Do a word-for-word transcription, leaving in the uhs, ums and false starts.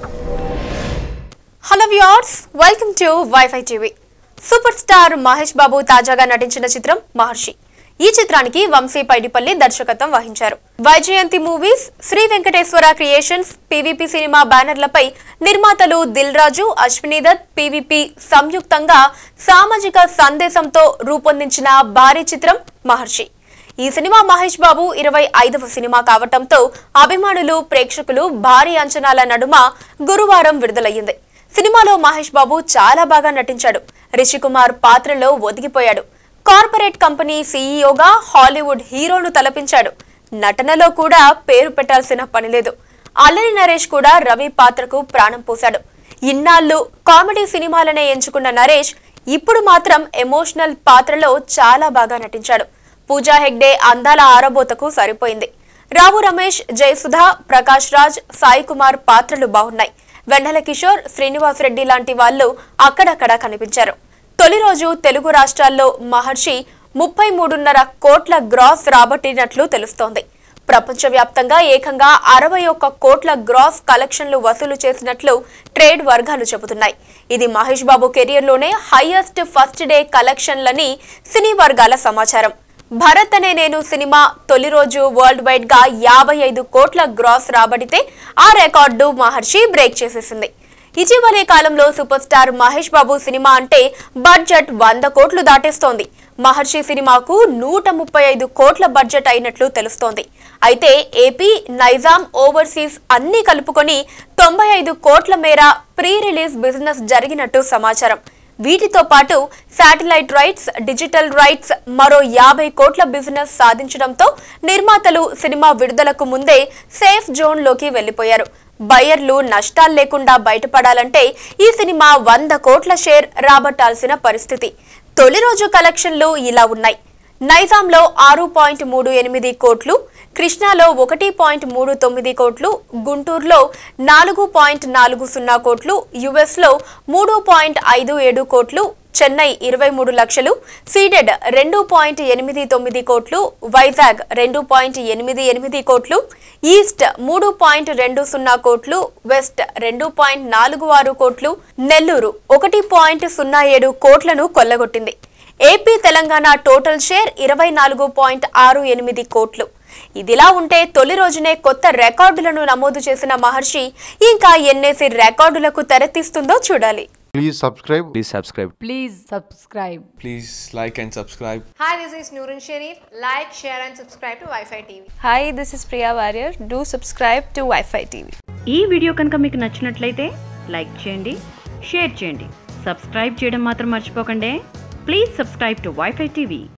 Hello viewers, welcome to WiFi TV. Super star Mahesh Babu తాజాగా నటించిన చిత్రం మహర్షి. ఈ చిత్రానికి వంశీ పైడిపల్లి దర్శకత్వం వహించారు. Vyjayanthi movies, Sri Venkateswara creations, PVP cinema బ్యానర్లపై నిర్మాతలు దిల్ రాజు, అశ్విని దత్, పీవీపీ సంయుక్తంగా సామాజిక సందేశంతో రూపొందించిన భారీ చిత్రం మహర్షి. ఈ సినిమా మహేష్ బాబు ఇరవై ఐదవ సినిమా కావటంతో అభిమానులు, ప్రేక్షకులు భారీ అంచనాల నడుమ గురువారం విడుదలయ్యింది. సినిమాలో మహేష్ బాబు చాలా బాగా నటించాడు. రిషి కుమార్ పాత్రలో ఒదిగిపోయాడు. కార్పొరేట్ కంపెనీ సీఈఓగా హాలీవుడ్ హీరోను తలపించాడు. నటనలో కూడా పేరు పెట్టాల్సిన పనిలేదు. అల్లరి నరేష్ కూడా రవి పాత్రకు ప్రాణం పోశాడు. ఇన్నాళ్లు కామెడీ సినిమాలనే ఎంచుకున్న నరేష్ ఇప్పుడు మాత్రం ఎమోషనల్ పాత్రలో చాలా బాగా నటించాడు. పూజా హెగ్డే అందాల ఆరబోతకు సరిపోయింది. రావు రమేష్, జయసుధ, ప్రకాష్ రాజ్, సాయి కుమార్ పాత్రలు బాగున్నాయి. వెన్నెల కిషోర్, శ్రీనివాస్ రెడ్డి లాంటి వాళ్లు అక్కడక్కడ కనిపించారు. తొలి రోజు తెలుగు రాష్ట్రాల్లో మహర్షి ముప్పై మూడున్నర కోట్ల గ్రాస్ రాబట్టినట్లు తెలుస్తోంది. ప్రపంచవ్యాప్తంగా ఏకంగా అరవై ఒక్క కోట్ల గ్రాస్ కలెక్షన్లు వసూలు చేసినట్లు ట్రేడ్ వర్గాలు చెబుతున్నాయి. ఇది మహేష్ బాబు కెరియర్లోనే హైయెస్ట్ ఫస్ట్ డే కలెక్షన్లని సినీ వర్గాల సమాచారం. భరత్ అనే నేను సినిమా తొలి రోజు వరల్డ్ వైడ్ గా యాభై ఐదు కోట్ల గ్రాస్ రాబడితే ఆ రికార్డు మహర్షి బ్రేక్ చేసేసింది. ఇటీవలే కాలంలో super star Mahesh Babu cinema అంటే బడ్జెట్ వంద కోట్లు దాటేస్తోంది. మహర్షి సినిమాకు నూట ముప్పై ఐదు కోట్ల బడ్జెట్ అయినట్లు తెలుస్తోంది. అయితే ఏపీ, నైజాం, ఓవర్సీస్ అన్ని కలుపుకొని తొంభై ఐదు కోట్ల మేర ప్రీ రిలీజ్ బిజినెస్ జరిగినట్టు సమాచారం. వీటితో పాటు శాటిలైట్ రైట్స్, డిజిటల్ రైట్స్ మరో యాభై కోట్ల బిజినెస్ సాధించడంతో నిర్మాతలు సినిమా విడుదలకు ముందే సేఫ్ జోన్ లోకి వెళ్లిపోయారు. బయర్లు నష్టాలు లేకుండా బయటపడాలంటే ఈ సినిమా వంద కోట్ల షేర్ రాబట్టాల్సిన పరిస్థితి. తొలి రోజు కలెక్షన్లు ఇలా ఉన్నాయి. నైజాంలో ఆరు పాయింట్ మూడు ఎనిమిది కోట్లు, కృష్ణాలో ఒకటి పాయింట్ మూడు తొమ్మిది కోట్లు, గుంటూరులో నాలుగు పాయింట్ నాలుగు సున్నా కోట్లు, యుఎస్లో మూడు పాయింట్ ఐదు ఏడు కోట్లు, చెన్నై ఇరవై మూడు లక్షలు, సీడెడ్ రెండు పాయింట్ ఎనిమిది తొమ్మిది కోట్లు, వైజాగ్ రెండు పాయింట్ ఎనిమిది ఎనిమిది కోట్లు, ఈస్ట్ మూడు పాయింట్ రెండు సున్నా కోట్లు, వెస్ట్ రెండు పాయింట్ నాలుగు ఆరు కోట్లు, నెల్లూరు ఒకటి పాయింట్ సున్నా ఏడు కోట్లను కొల్లగొట్టింది. ఏపీ, తెలంగాణ టోటల్ షేర్ ఇరవై నాలుగు పాయింట్ ఆరు ఎనిమిది కోట్లు. ఇదిలా ఉంటే తొలి రోజునే కొత్త రికార్డులను నమోదు చేసిన మహర్షి ఇంకా ఎన్నేసి రికార్డులకు తెరతీస్తుందో చూడాలి. Please subscribe. Please subscribe. Please subscribe. Please like and subscribe. Hi, this is Noorun Sharif. Like, share and subscribe to Wi-Fi T V. Hi, this is Priya Warrior. Do subscribe to Wi-Fi T V. ఈ video కనుక మీకు నచ్చినట్లయితే like చేయండి, share చేయండి, subscribe చేయడం మాత్రం మర్చిపోకండి. Please subscribe to Wi-Fi T V.